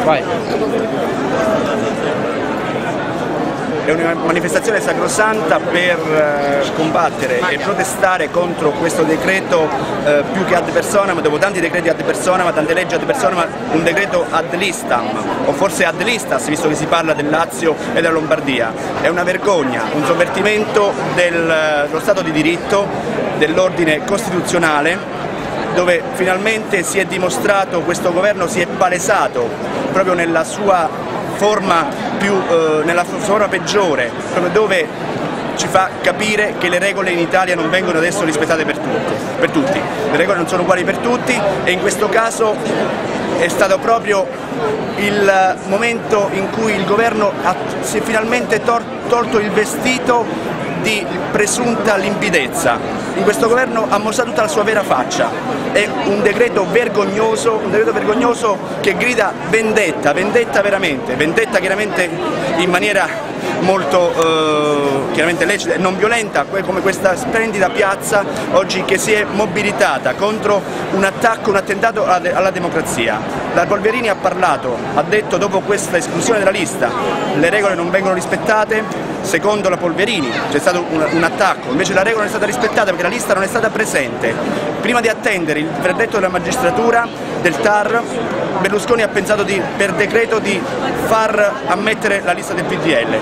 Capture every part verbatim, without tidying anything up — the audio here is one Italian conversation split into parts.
Vai. È una manifestazione sacrosanta per eh, combattere e protestare contro questo decreto eh, più che ad personam, dopo tanti decreti ad personam, tante leggi ad personam, un decreto ad listam, o forse ad listas, visto che si parla del Lazio e della Lombardia. È una vergogna, un sovvertimento del, dello Stato di diritto, dell'ordine costituzionale, dove finalmente si è dimostrato, questo governo si è palesato proprio nella sua forma più, eh, nella sua forma peggiore, proprio dove ci fa capire che le regole in Italia non vengono adesso rispettate per tutti, per tutti. Le regole non sono uguali per tutti e in questo caso è stato proprio il momento in cui il governo ha, si è finalmente tor tolto il vestito di presunta limpidezza. In questo governo ha mostrato tutta la sua vera faccia. È un decreto vergognoso, un decreto vergognoso che grida vendetta, vendetta veramente, vendetta chiaramente in maniera molto eh, chiaramente lecita e non violenta, come questa splendida piazza oggi che si è mobilitata contro un attacco, un attentato alla, alla democrazia. La Polverini ha parlato, ha detto dopo questa esclusione della lista le regole non vengono rispettate. Secondo la Polverini c'è stato un, un attacco, invece la regola non è stata rispettata perché la lista non è stata presente. Prima di attendere il verdetto della magistratura, del T A R, Berlusconi ha pensato di, per decreto di far ammettere la lista del P D L.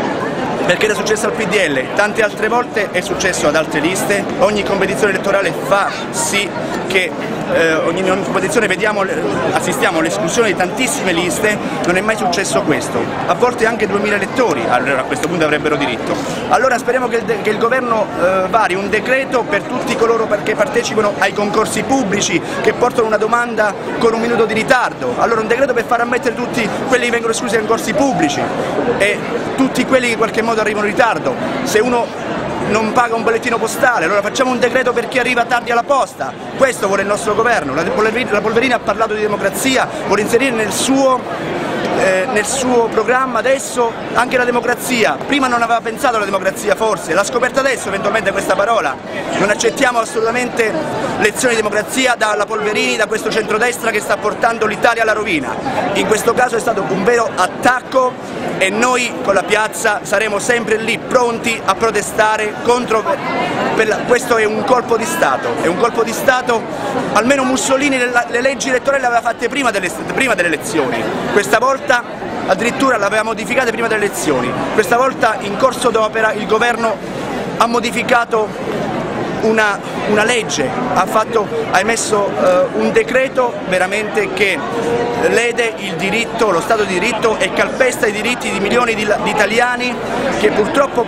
Perché era successo al P D L, tante altre volte è successo ad altre liste, ogni competizione elettorale fa sì che eh, ogni, ogni competizione vediamo, assistiamo all'esclusione di tantissime liste, non è mai successo questo, a volte anche duemila elettori allora, a questo punto avrebbero diritto. Allora speriamo che il, che il governo eh, vari un decreto per tutti coloro che partecipano ai concorsi pubblici, che portano una domanda con un minuto di ritardo, allora un decreto per far ammettere tutti quelli che vengono esclusi dai concorsi pubblici e tutti quelli che in qualche modo arrivano in ritardo. Se uno non paga un bollettino postale, allora facciamo un decreto per chi arriva tardi alla posta. Questo vuole il nostro governo. La Polverini ha parlato di democrazia, vuole inserire nel suo, eh, nel suo programma adesso anche la democrazia. Prima non aveva pensato alla democrazia, forse, l'ha scoperta adesso eventualmente questa parola. Non accettiamo assolutamente lezioni di democrazia dalla Polverini, da questo centrodestra che sta portando l'Italia alla rovina. In questo caso è stato un vero attacco e noi con la piazza saremo sempre lì pronti a protestare contro, per la, questo è un colpo di Stato, è un colpo di Stato, almeno Mussolini le, le leggi elettorali le aveva fatte prima delle, prima delle elezioni, questa volta addirittura le aveva modificate prima delle elezioni, questa volta in corso d'opera il governo ha modificato Una, una legge, ha, fatto, ha emesso uh, un decreto veramente che lede il diritto, lo Stato di diritto e calpesta i diritti di milioni di, di italiani che purtroppo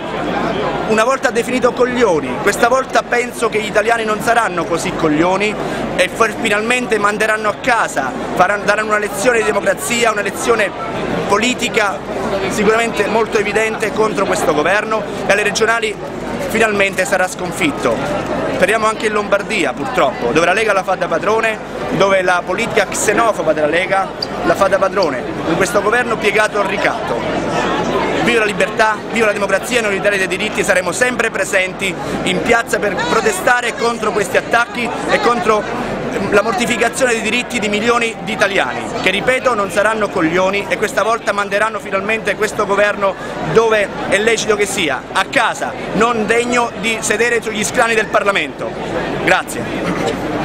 una volta ha definito coglioni, questa volta penso che gli italiani non saranno così coglioni e finalmente manderanno a casa, faranno, daranno una lezione di democrazia, una lezione politica sicuramente molto evidente contro questo governo e alle regionali finalmente sarà sconfitto. Speriamo anche in Lombardia purtroppo, dove la Lega la fa da padrone, dove la politica xenofoba della Lega la fa da padrone, in questo governo piegato al ricatto. Viva la libertà, viva la democrazia e noi l'Italia dei diritti saremo sempre presenti in piazza per protestare contro questi attacchi e contro la mortificazione dei diritti di milioni di italiani, che ripeto non saranno coglioni e questa volta manderanno finalmente questo governo dove è lecito che sia, a casa, non degno di sedere sugli scranni del Parlamento. Grazie.